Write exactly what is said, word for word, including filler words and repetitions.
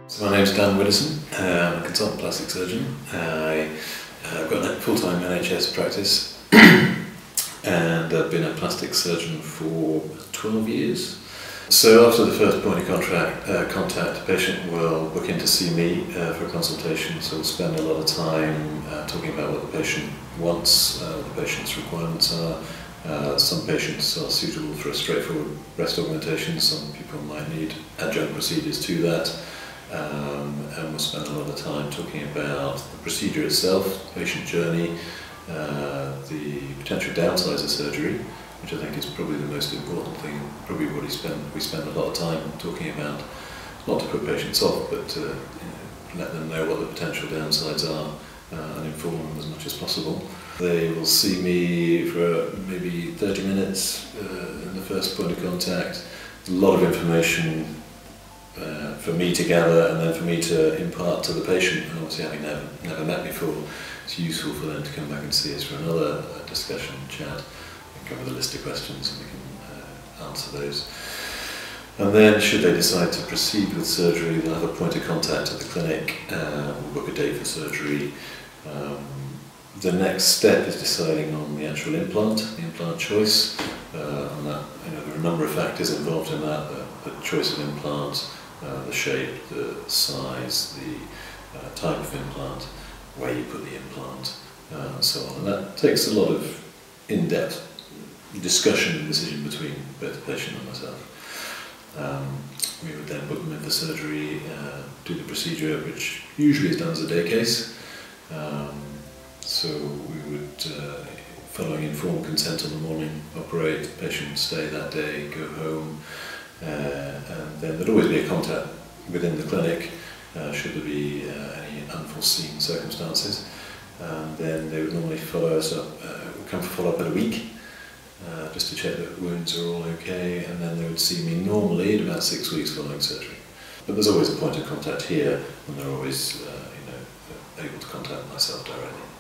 So my name's Dan Widdowson. uh, I'm a consultant plastic surgeon. I, uh, I've got a full-time N H S practice and I've been a plastic surgeon for twelve years. So after the first point of contract, uh, contact, the patient will book in to see me uh, for a consultation, so we'll spend a lot of time uh, talking about what the patient wants, uh, what the patient's requirements are. Uh, some patients are suitable for a straightforward breast augmentation, some people might need adjunct procedures to that. Um, and we'll spend a lot of time talking about the procedure itself, the patient journey, uh, the potential downsides of surgery, which I think is probably the most important thing, probably what we spend, we spend a lot of time talking about, not to put patients off, but to you know, let them know what the potential downsides are uh, and inform them as much as possible. They will see me for maybe thirty minutes uh, in the first point of contact, a lot of information Uh, for me to gather and then for me to impart to the patient, and obviously having never, never met before, it's useful for them to come back and see us for another uh, discussion, chat, and come with a list of questions and we can uh, answer those. And then should they decide to proceed with surgery, they'll have a point of contact at the clinic, uh, we'll book a date for surgery. Um, the next step is deciding on the actual implant, the implant choice, uh, and that, you know, there are a number of factors involved in that, the, the choice of implant, Uh, the shape, the size, the uh, type of implant, where you put the implant, uh, and so on. And that takes a lot of in-depth discussion and decision between both the patient and myself. Um, we would then book them in for surgery, uh, do the procedure, which usually is done as a day case. Um, so we would, uh, following informed consent on the morning, operate, the patient stay that day, go home. Uh, and then there'd always be a contact within the clinic uh, should there be uh, any unforeseen circumstances, and then they would normally follow us up, uh, come for follow-up in a week uh, just to check that wounds are all okay, and then they would see me normally at about six weeks following surgery. But there's always a point of contact here, and they're always uh, you know, able to contact myself directly.